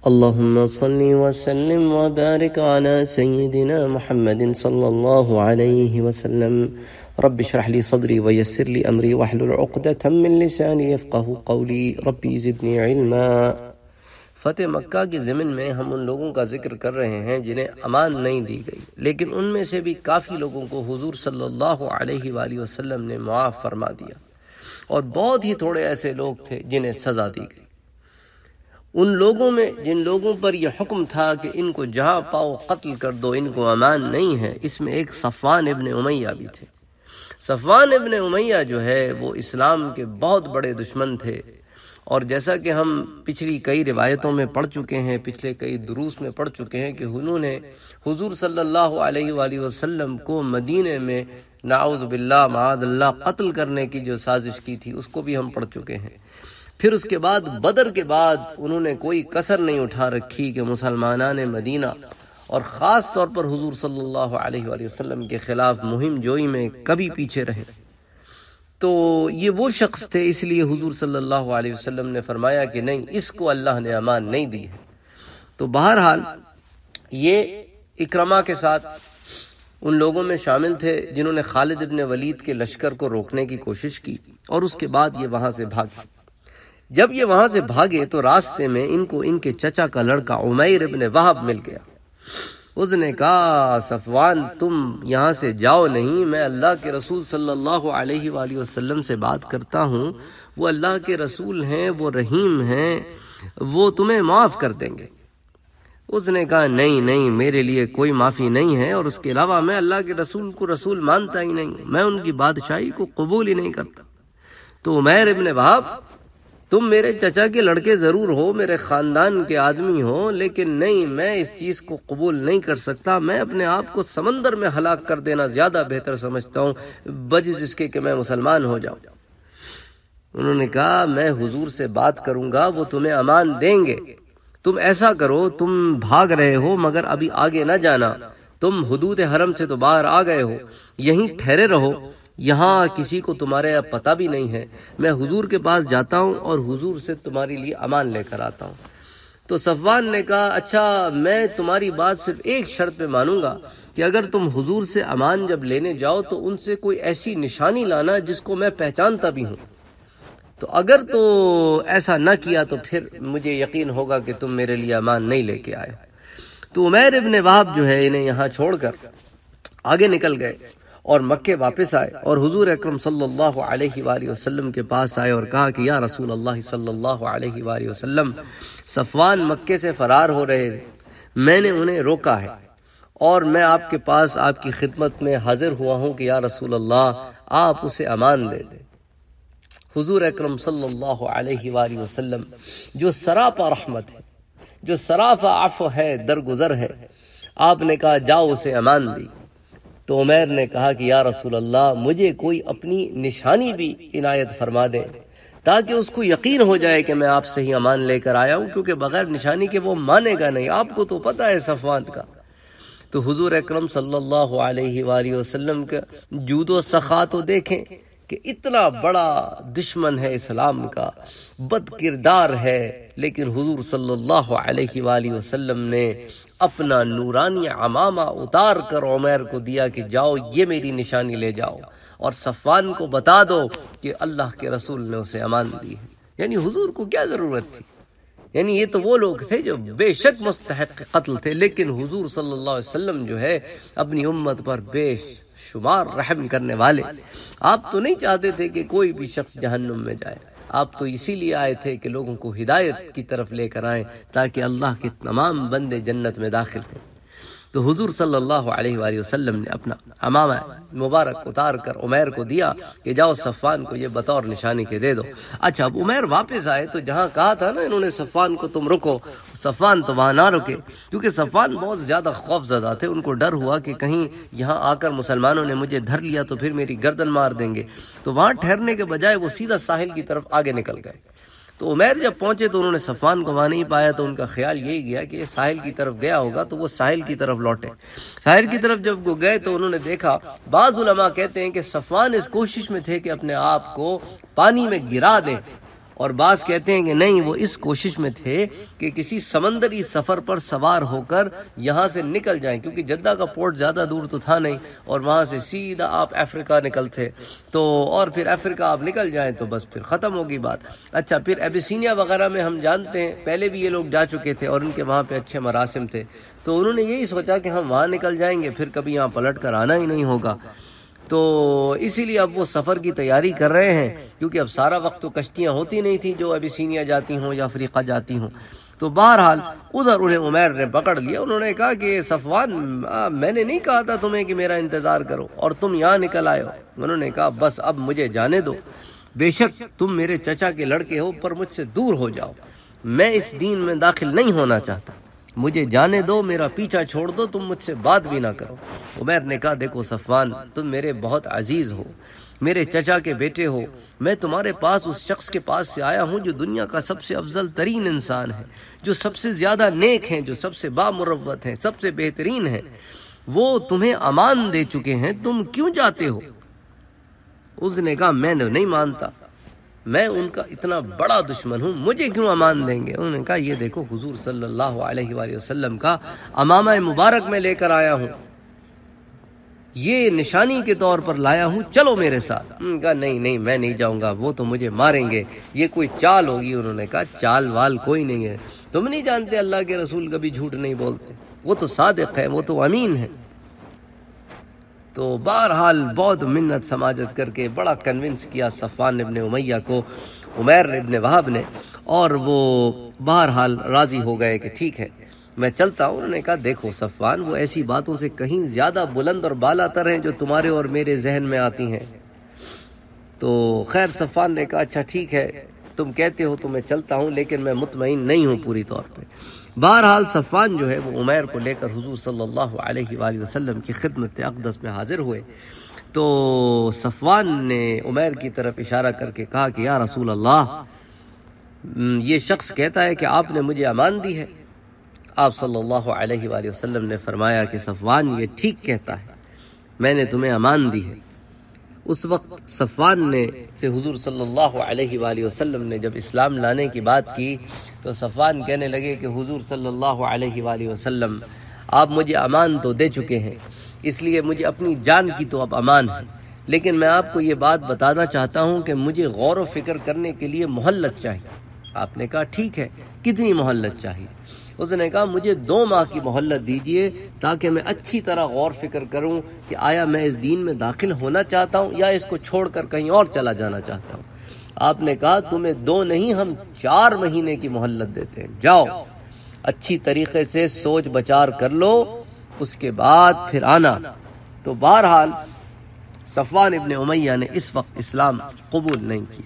اللهم صل وسلم وبارك على سيدنا محمد صلى الله عليه وسلم رب اشرح لي صدري ويسر لي أمري واحلل عقدة من لساني يفقهوا قولي ربي زدني علما۔ فتح مکہ کے ضمن میں ہم ان لوگوں کا ذکر کر رہے ہیں جنہیں امان نہیں دی گئی، لیکن ان میں سے بھی کافی لوگوں کو حضور صلی اللہ علیہ وآلہ وسلم نے معاف فرما دیا، اور بہت ہی تھوڑے ایسے لوگ تھے جنہیں سزا دی گئی۔ ان لوگوں میں جن لوگوں پر یہ حکم تھا کہ ان کو جہاں پاؤ قتل کر دو، ان کو امان نہیں ہے، اس میں ایک صفوان ابن امیہ بھی تھے۔ صفوان ابن امیہ جو ہے وہ اسلام کے بہت بڑے دشمن تھے، اور جیسا کہ ہم پچھلی کئی روایتوں میں پڑھ چکے ہیں، پچھلے کئی دروس میں پڑھ چکے ہیں کہ انہوں نے حضور صلی اللہ علیہ وآلہ وسلم کو مدینے میں نعوذ باللہ معاذ اللہ قتل کرنے کی جو سازش کی تھی اس کو بھی ہم پڑھ چکے ہیں۔ پھر اس کے بعد بدر کے بعد انہوں نے کوئی کسر نہیں اٹھا رکھی کہ مسلمانان مدینہ اور خاص طور پر حضور صلی اللہ علیہ وآلہ وسلم کے خلاف مہم جوئی میں کبھی پیچھے رہے۔ تو یہ وہ شخص تھے، اس لیے حضور صلی اللہ علیہ وسلم نے فرمایا کہ نہیں، اس کو اللہ نے امان نہیں دی ہے۔ تو بہرحال یہ اکرمہ کے ساتھ ان لوگوں میں شامل تھے جنہوں نے خالد ابن ولید کے لشکر کو روکنے کی کوشش کی، اور اس کے بعد یہ وہاں سے بھاگے۔ جب یہ وہاں سے بھاگے تو راستے میں ان کو ان کے چچا کا لڑکا عمیر ابن وہب مل گیا۔ اس نے کہا صفوان تم یہاں سے جاؤ نہیں، میں اللہ کے رسول صلی اللہ علیہ وآلہ وسلم سے بات کرتا ہوں، وہ اللہ کے رسول ہیں، وہ رحیم ہیں، وہ تمہیں معاف کر دیں گے۔ اس نے کہا نہیں، میرے لیے کوئی معافی نہیں ہے، اور اس کے علاوہ میں اللہ کے رسول کو رسول مانتا ہی نہیں، میں ان کی بادشاہی کو قبول ہی نہیں کرتا۔ تو عمیر ابن وہب تم میرے چچا کے لڑکے ضرور ہو، میرے خاندان کے آدمی ہو، لیکن نہیں، میں اس چیز کو قبول نہیں کر سکتا، میں اپنے آپ کو سمندر میں ہلاک کر دینا زیادہ بہتر سمجھتا ہوں بجز اس کے کہ میں مسلمان ہو جاؤں۔ انہوں نے کہا میں حضور سے بات کروں گا، وہ تمہیں امان دیں گے۔ تم ایسا کرو، تم بھاگ رہے ہو مگر ابھی آگے نہ جانا، تم حدود حرم سے تو باہر آ گئے ہو، یہیں ٹھہرے رہو، یہاں کسی کو تمہارے پتہ بھی نہیں ہے، میں حضور کے پاس جاتا ہوں اور حضور سے تمہارے لیے امان لے کر آتا ہوں۔ تو صفوان نے کہا اچھا، میں تمہاری بات صرف ایک شرط پہ مانوں گا کہ اگر تم حضور سے امان جب لینے جاؤ تو ان سے کوئی ایسی نشانی لانا جس کو میں پہچانتا بھی ہوں، تو اگر تو ایسا نہ کیا تو پھر مجھے یقین ہوگا کہ تم میرے لیے امان نہیں لے کے آئے۔ تو عمیر ابن وہب جو ہے انہیں یہاں چھوڑ کر آگے نکل گئے اور مکے واپس آئے، اور حضور اکرم صلی اللہ علیہ وآلہ وسلم کے پاس آئے اور کہا کہ یا رسول اللہ صلی اللہ علیہ وآلہ وسلم، صفوان مکے سے فرار ہو رہے، میں نے انہیں روکا ہے، اور میں آپ کے پاس آپ کی خدمت میں حاضر ہوا ہوں کہ یا رسول اللہ آپ اسے امان دے دیں۔ حضور اکرم صلی اللہ علیہ وآلہ وسلم جو سراپا رحمت ہے، جو سراپا عفو ہے، درگزر ہے، آپ نے کہا جاؤ اسے امان دی۔ تو عمیر نے کہا کہ یا رسول اللہ مجھے کوئی اپنی نشانی بھی عنایت فرما دیں تاکہ اس کو یقین ہو جائے کہ میں آپ سے ہی امان لے کر آیا ہوں، کیونکہ بغیر نشانی کے وہ مانے گا نہیں، آپ کو تو پتہ ہے صفوان کا۔ تو حضور اکرم صلی اللہ علیہ وآلہ وسلم کا جود و سخا تو دیکھیں کہ اتنا بڑا دشمن ہے اسلام کا، بد کردار ہے، لیکن حضور صلی اللہ علیہ وآلہ وسلم نے اپنا نورانی عمامہ اتار کر عمیر کو دیا کہ جاؤ یہ میری نشانی لے جاؤ، اور صفوان کو بتا دو کہ اللہ کے رسول نے اسے امان دی ہے۔ یعنی حضور کو کیا ضرورت تھی؟ یعنی یہ تو وہ لوگ تھے جو بے شک مستحق قتل تھے، لیکن حضور صلی اللہ علیہ وسلم جو ہے اپنی امت پر بے شمار رحم کرنے والے، آپ تو نہیں چاہتے تھے کہ کوئی بھی شخص جہنم میں جائے، آپ تو اسی لیے آئے تھے کہ لوگوں کو ہدایت کی طرف لے کر آئیں تاکہ اللہ کے تمام بندے جنت میں داخل ہوں۔ تو حضور صلی اللہ علیہ وآلہ وسلم نے اپنا عمامہ مبارک اتار کر عمیر کو دیا کہ جاؤ صفوان کو یہ بطور نشانی کے دے دو۔ اچھا، اب عمیر واپس آئے تو جہاں کہا تھا نا انہوں نے صفوان کو تم رکو، صفوان تو وہاں نہ رکے، کیونکہ صفوان بہت زیادہ خوف زدہ تھے، ان کو ڈر ہوا کہ کہیں یہاں آ کر مسلمانوں نے مجھے دھر لیا تو پھر میری گردن مار دیں گے، تو وہاں ٹھہرنے کے بجائے وہ سیدھا ساحل کی طرف آگے نکل گئے۔ تو عمیر جب پہنچے تو انہوں نے صفوان کو وہاں نہیں پایا، تو ان کا خیال یہی گیا کہ یہ ساحل کی طرف گیا ہوگا، تو وہ ساحل کی طرف لوٹے۔ ساحل کی طرف جب وہ گئے تو انہوں نے دیکھا، بعض علماء کہتے ہیں کہ صفوان اس کوشش میں تھے کہ اپنے آپ کو پانی میں گرا دیں اور بعض کہتے ہیں کہ نہیں، وہ اس کوشش میں تھے کہ کسی سمندری سفر پر سوار ہو کر یہاں سے نکل جائیں، کیونکہ جدہ کا پورٹ زیادہ دور تو تھا نہیں، اور وہاں سے سیدھا آپ افریقہ نکلتے تو، اور پھر افریقہ آپ نکل جائیں تو بس پھر ختم ہوگی بات۔ اچھا، پھر ابیسینیا وغیرہ میں ہم جانتے ہیں پہلے بھی یہ لوگ جا چکے تھے اور ان کے وہاں پہ اچھے مراسم تھے، تو انہوں نے یہی سوچا کہ ہم وہاں نکل جائیں گے، پھر کبھی یہاں پلٹ کر آنا ہی نہیں ہوگا، تو اسی لیے اب وہ سفر کی تیاری کر رہے ہیں، کیونکہ اب سارا وقت تو کشتیاں ہوتی نہیں تھیں جو ابیسینیا جاتی ہوں یا افریقہ جاتی ہوں۔ تو بہرحال ادھر انہیں عمیر نے پکڑ لیا، انہوں نے کہا کہ صفوان، میں نے نہیں کہا تھا تمہیں کہ میرا انتظار کرو اور تم یہاں نکل آئے ہو۔ انہوں نے کہا بس اب مجھے جانے دو، بے شک تم میرے چچا کے لڑکے ہو، پر مجھ سے دور ہو جاؤ، میں اس دین میں داخل نہیں ہونا چاہتا، مجھے جانے دو، میرا پیچھا چھوڑ دو، تم مجھ سے بات بھی نہ کرو۔ عمیر نے کہا دیکھو صفوان، تم میرے بہت عزیز ہو، میرے چچا کے بیٹے ہو، میں تمہارے پاس اس شخص کے پاس سے آیا ہوں جو دنیا کا سب سے افضل ترین انسان ہے، جو سب سے زیادہ نیک ہیں، جو سب سے بامروت ہیں، سب سے بہترین ہیں، وہ تمہیں امان دے چکے ہیں، تم کیوں جاتے ہو؟ اس نے کہا میں نہیں مانتا، میں ان کا اتنا بڑا دشمن ہوں، مجھے کیوں امان دیں گے؟ انہوں نے کہا یہ دیکھو حضور صلی اللہ علیہ وآلہ وسلم کا امامہ مبارک میں لے کر آیا ہوں، یہ نشانی کے طور پر لایا ہوں، چلو میرے ساتھ۔ انہوں نے کہا نہیں میں نہیں جاؤں گا، وہ تو مجھے ماریں گے، یہ کوئی چال ہوگی۔ انہوں نے کہا چال وال کوئی نہیں ہے، تم نہیں جانتے اللہ کے رسول کبھی جھوٹ نہیں بولتے، وہ تو صادق ہے، وہ تو امین ہے۔ تو بہرحال بہت منت سماجت کر کے بڑا کنونس کیا صفوان ابن امیہ کو عمیر ابن وہب نے، اور وہ بہرحال راضی ہو گئے کہ ٹھیک ہے میں چلتا ہوں۔ انہوں نے کہا دیکھو صفوان، وہ ایسی باتوں سے کہیں زیادہ بلند اور بالا تر ہیں جو تمہارے اور میرے ذہن میں آتی ہیں۔ تو خیر صفوان نے کہا اچھا ٹھیک ہے، تم کہتے ہو تو میں چلتا ہوں، لیکن میں مطمئن نہیں ہوں پوری طور پہ۔ بہرحال صفوان جو ہے وہ عمیر کو لے کر حضور صلی اللہ علیہ وآلہ وسلم کی خدمت اقدس میں حاضر ہوئے، تو صفوان نے عمیر کی طرف اشارہ کر کے کہا کہ یا رسول اللہ، یہ شخص کہتا ہے کہ آپ نے مجھے امان دی ہے۔ آپ صلی اللہ علیہ وآلہ وسلم نے فرمایا کہ صفوان یہ ٹھیک کہتا ہے، میں نے تمہیں امان دی ہے۔ اس وقت صفوان نے سے حضور صلی اللہ علیہ وآلہ وسلم نے جب اسلام لانے کی بات کی تو صفوان کہنے لگے کہ حضور صلی اللہ علیہ وآلہ وسلم، آپ مجھے امان تو دے چکے ہیں، اس لیے مجھے اپنی جان کی تو اب امان ہے، لیکن میں آپ کو یہ بات بتانا چاہتا ہوں کہ مجھے غور و فکر کرنے کے لیے مہلت چاہیے۔ آپ نے کہا ٹھیک ہے، کتنی مہلت چاہیے؟ اس نے کہا مجھے 2 ماہ کی مہلت دیجئے تاکہ میں اچھی طرح غور فکر کروں کہ آیا میں اس دین میں داخل ہونا چاہتا ہوں یا اس کو چھوڑ کر کہیں اور چلا جانا چاہتا ہوں۔ آپ نے کہا تمہیں 2 نہیں، ہم 4 مہینے کی مہلت دیتے ہیں، جاؤ اچھی طریقے سے سوچ بچار کر لو، اس کے بعد پھر آنا۔ تو بہرحال صفوان ابن امیہ نے اس وقت اسلام قبول نہیں کیا۔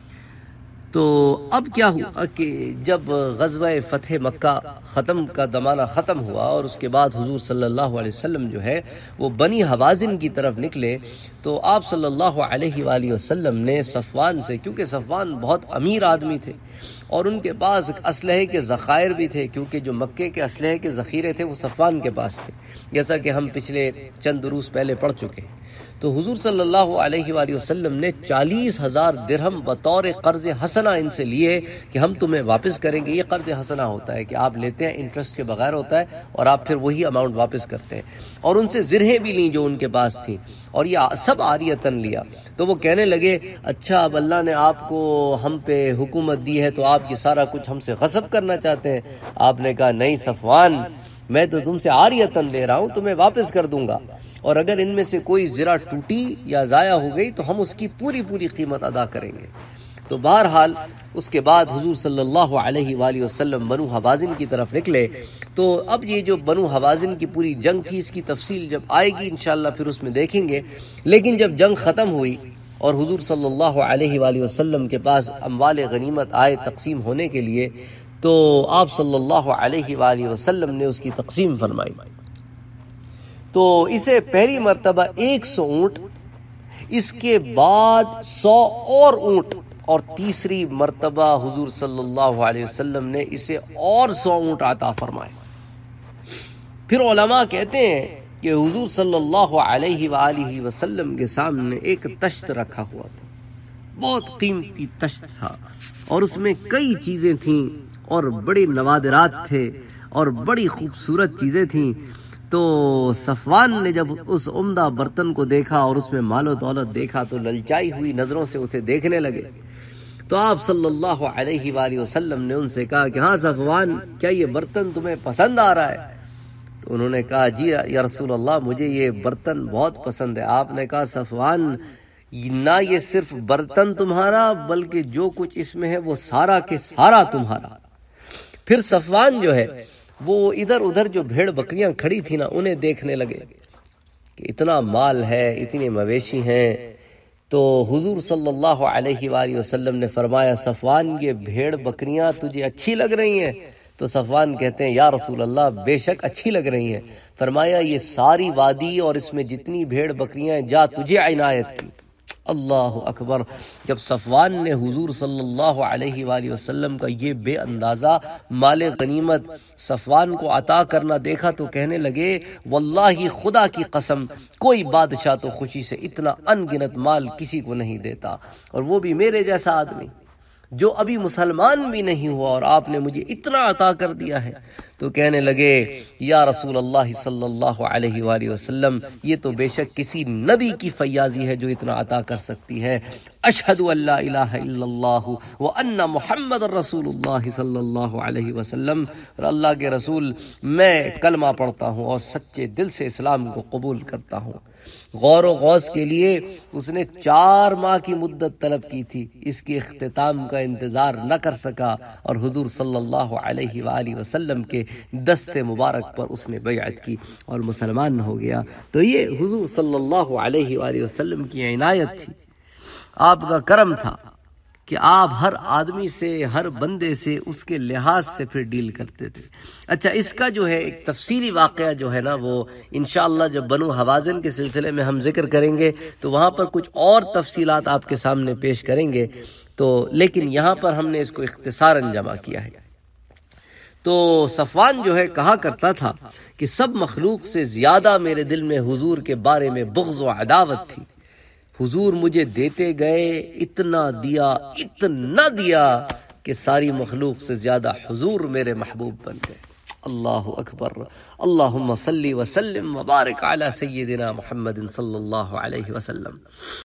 تو اب کیا ہوا کہ جب غزوہ فتح مکہ ختم کا زمانہ ختم ہوا اور اس کے بعد حضور صلی اللہ علیہ وسلم جو ہے وہ بنی حوازن کی طرف نکلے، تو آپ صلی اللہ علیہ وآلہ وسلم نے صفوان سے، کیونکہ صفوان بہت امیر آدمی تھے اور ان کے پاس اسلحے کے ذخائر بھی تھے، کیونکہ جو مکے کے اسلحے کے ذخیرے تھے وہ صفوان کے پاس تھے، جیسا کہ ہم پچھلے چند دروس پہلے پڑھ چکے ہیں۔ تو حضور صلی اللہ علیہ وآلہ وسلم نے 40,000 درہم بطور قرض حسنہ ان سے لیے کہ ہم تمہیں واپس کریں گے۔ یہ قرض حسنہ ہوتا ہے کہ آپ لیتے ہیں، انٹرسٹ کے بغیر ہوتا ہے، اور آپ پھر وہی اماؤنٹ واپس کرتے ہیں، اور ان سے زرہیں بھی لیں جو ان کے پاس تھی، اور یہ سب عاریتاً لیا۔ تو وہ کہنے لگے اچھا اب اللہ نے آپ کو ہم پہ حکومت دی ہے تو آپ یہ سارا کچھ ہم سے غصب کرنا چاہتے ہیں؟ آپ نے کہا نہیں صفوان، میں تو تم سے عاریتاً لے رہا ہوں، تمہیں واپس کر دوں گا، اور اگر ان میں سے کوئی زرہ ٹوٹی یا ضائع ہو گئی تو ہم اس کی پوری قیمت ادا کریں گے۔ تو بہرحال اس کے بعد حضور صلی اللہ علیہ وآلہ وسلم بنو حوازن کی طرف نکلے۔ تو اب یہ جو بنو حوازن کی پوری جنگ تھی، اس کی تفصیل جب آئے گی انشاءاللہ پھر اس میں دیکھیں گے، لیکن جب جنگ ختم ہوئی اور حضور صلی اللہ علیہ وآلہ وسلم کے پاس اموال غنیمت آئے تقسیم ہونے کے لیے، تو آپ صلی اللہ علیہ وآلہ وسلم نے اس کی تقسیم فرمائی۔ تو اسے پہلی مرتبہ 100 اونٹ، اس کے بعد 100 اور اونٹ، اور تیسری مرتبہ حضور صلی اللہ علیہ وسلم نے اسے اور 100 اونٹ عطا فرمائے۔ پھر علماء کہتے ہیں کہ حضور صلی اللہ علیہ وآلہ وسلم کے سامنے ایک تشت رکھا ہوا تھا، بہت قیمتی تشت تھا، اور اس میں کئی چیزیں تھیں اور بڑے نوادرات تھے اور بڑی خوبصورت چیزیں تھیں۔ تو صفوان نے جب اس عمدہ برتن کو دیکھا اور اس میں مال و دولت دیکھا تو للچائی ہوئی نظروں سے اسے دیکھنے لگے۔ تو آپ صلی اللہ علیہ وآلہ وسلم نے ان سے کہا کہ ہاں صفوان، کیا یہ برتن تمہیں پسند آ رہا ہے؟ تو انہوں نے کہا جی یا رسول اللہ، مجھے یہ برتن بہت پسند ہے۔ آپ نے کہا صفوان، نہ یہ صرف برتن تمہارا بلکہ جو کچھ اس میں ہے وہ سارا کے سارا تمہارا۔ پھر صفوان جو ہے وہ ادھر ادھر جو بھیڑ بکریاں کھڑی تھی نا، انہیں دیکھنے لگے کہ اتنا مال ہے، اتنے مویشی ہیں۔ تو حضور صلی اللہ علیہ وآلہ وسلم نے فرمایا صفوان، یہ بھیڑ بکریاں تجھے اچھی لگ رہی ہیں؟ تو صفوان کہتے ہیں یا رسول اللہ، بے شک اچھی لگ رہی ہیں۔ فرمایا یہ ساری وادی اور اس میں جتنی بھیڑ بکریاں ہیں جا تجھے عنایت کی۔ اللہ اکبر! جب صفوان نے حضور صلی اللہ علیہ وآلہ وسلم کا یہ بے اندازہ مال غنیمت صفوان کو عطا کرنا دیکھا تو کہنے لگے واللہ خدا کی قسم، کوئی بادشاہ تو خوشی سے اتنا ان گنت مال کسی کو نہیں دیتا، اور وہ بھی میرے جیسا آدمی جو ابھی مسلمان بھی نہیں ہوا، اور آپ نے مجھے اتنا عطا کر دیا ہے۔ تو کہنے لگے یا رسول اللہ صلی اللہ علیہ وآلہ وسلم، یہ تو بے شک کسی نبی کی فیاضی ہے جو اتنا عطا کر سکتی ہے۔ اشہد ان لا الہ الا اللہ وان محمد رسول اللہ صلی اللہ علیہ وسلم، اور اللہ کے رسول، میں کلمہ پڑھتا ہوں اور سچے دل سے اسلام کو قبول کرتا ہوں۔ غور و غوث کے لیے اس نے 4 ماہ کی مدت طلب کی تھی، اس کے اختتام کا انتظار نہ کر سکا، اور حضور صلی اللہ علیہ وآلہ وسلم کے دست مبارک پر اس نے بیعت کی اور مسلمان ہو گیا۔ تو یہ حضور صلی اللہ علیہ وآلہ وسلم کی عنایت تھی، آپ کا کرم تھا کہ آپ ہر آدمی سے، ہر بندے سے اس کے لحاظ سے پھر ڈیل کرتے تھے۔ اچھا، اس کا جو ہے ایک تفصیلی واقعہ جو ہے نا، وہ انشاءاللہ جب بنو حوازن کے سلسلے میں ہم ذکر کریں گے تو وہاں پر کچھ اور تفصیلات آپ کے سامنے پیش کریں گے، تو لیکن یہاں پر ہم نے اس کو اختصاراً جمع کیا ہے۔ تو صفوان جو ہے کہا کرتا تھا کہ سب مخلوق سے زیادہ میرے دل میں حضور کے بارے میں بغض و عداوت تھی۔ حضور مجھے دیتے گئے، اتنا دیا کہ ساری مخلوق سے زیادہ حضور میرے محبوب بن گئے۔ اللہ اکبر! اللہم صلی وسلم وبارک علی سیدنا محمد صلی اللہ علیہ وسلم۔